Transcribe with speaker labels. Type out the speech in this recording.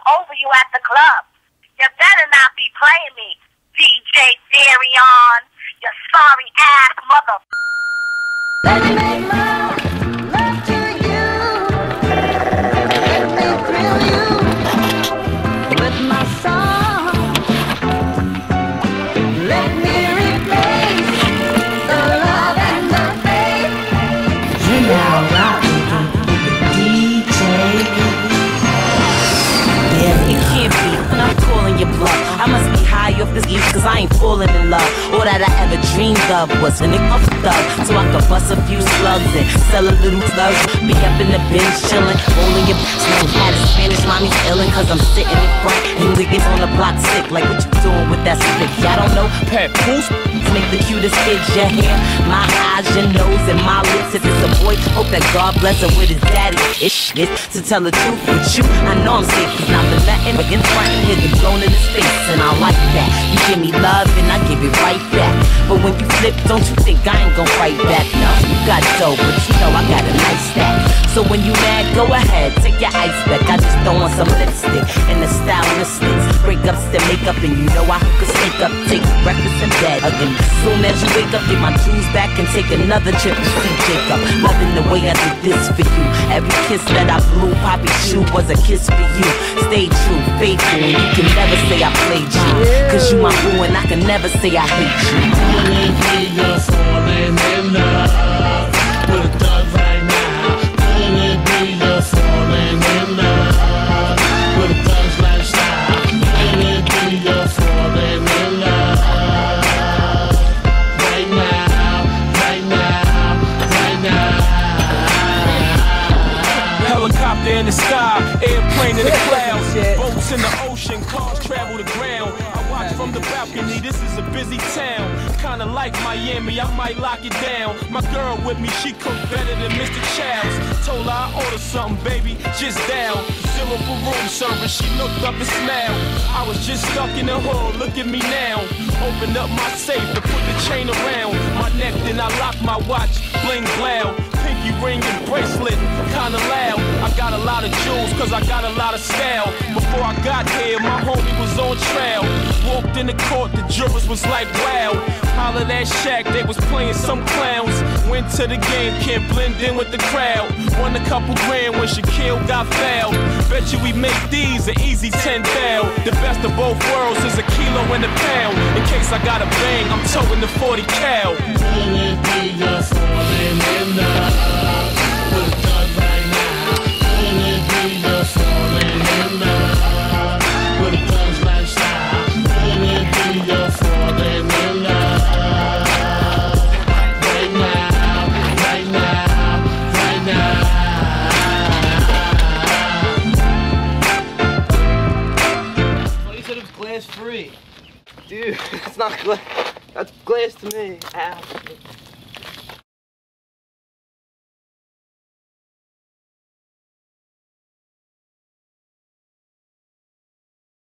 Speaker 1: over you at the club. You better not be playing me, DJ Darion. You sorry ass mother.
Speaker 2: Let me make love to you. Let me thrill you with my song. Let me replace the love and the faith. You now rockin' with DJ.
Speaker 3: It can't be when I'm calling your bluff. I must be high off this east, cause I ain't falling in love. All that I ever dreamed of was an up thug, so I could bust a few slugs and sell a little slugs. Be up in the bench chillin', rolling your slang. Had a Spanish mommy illin', cause I'm sitting in front. And niggas on the block sick, like what you doing with that stick? I don't know, pet pools make the cutest kids. Your hair, my eyes, your nose, and my lips. If it's a boy, hope that God bless him with his daddy. It's shit to tell the truth with you. I know I'm safe, cause I've been letting but in front and hit the blown in his face. And I like that. You give me love and I give it right back. But when you flip, don't you think I ain't gon' fight back? No, you got dough, but you know I got a nice stack. So when you mad, go ahead, take your ice back. I just throw on some lipstick and the stylistics. Breakups to make up, and you know I could sneak up, take breakfast in bed again. Soon as you wake up, get my jewels back and take another trip to see Jacob. Loving the way I did this for you. Every kiss that I blew, Poppy Shoe was a kiss for you. Stay true, faithful, and you can never say I played you. Cause you my boo and I can never say I hate you.
Speaker 4: Feeling me, you're falling in love with a thug right now. Feeling me, you're falling in love with a thug's lifestyle. Feeling me, you're falling in love right now, right now, right now.
Speaker 5: Helicopter in the sky, airplane in the clouds, boats in the ocean, cars travel the ground. I watch from the balcony, this is a busy town. Kinda like Miami, I might lock it down. My girl with me, she cook better than Mr. Chow's. Told her I ordered something, baby, just down. Zero for room service, she looked up and smiled. I was just stuck in the hood, look at me now. Opened up my safe to put the chain around my neck, then I locked my watch, bling blow. Pinky ring and bracelet, kinda loud. I got a lot of jewels, cause I got a lot of style. Before I got here, my homie was on trial. Walked in the court, the jurors was like, wow. Hollered at Shaq, they was playing some clowns. Went to the game, can't blend in with the crowd. Won a couple grand when Shaquille got fouled. Bet you we make these an easy 10 thou. The best of both worlds is a kilo and a pound. In case I got a bang, I'm towing the 40 cal.
Speaker 4: Feeling me, you're falling in love with a thug right now. Feeling me, you're falling in love with a thug's lifestyle. Feeling me, you're falling in love right now, right now, right now.
Speaker 6: Well, you said it was glass free. Dude, it's not glass. That's glass to me. Ow.